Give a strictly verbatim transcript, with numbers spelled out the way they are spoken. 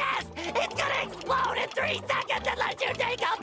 chest! It's gonna explode in three seconds unless you take a